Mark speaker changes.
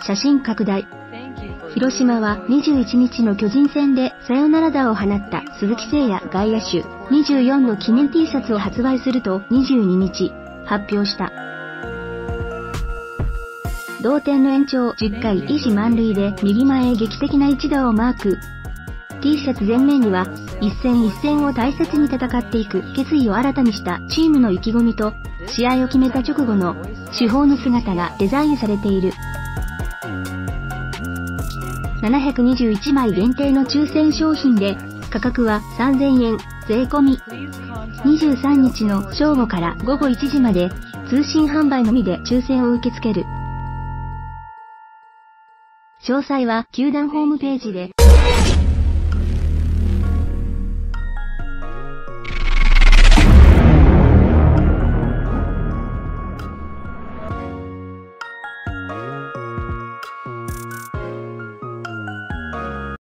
Speaker 1: 写真拡大。広島は21日の巨人戦でサヨナラ打を放った鈴木誠也外野手24の記念 T シャツを発売すると22日発表した。同点の延長10回一死満塁で右前へ劇的な一打をマーク。T シャツ前面には一戦一戦を大切に戦っていく決意を新たにしたチームの意気込みと試合を決めた直後の主砲の姿がデザインされている。721枚限定の抽選商品で価格は3000円税込み。23日の正午から午後1時まで通信販売のみで抽選を受け付ける。詳細は球団ホームページで。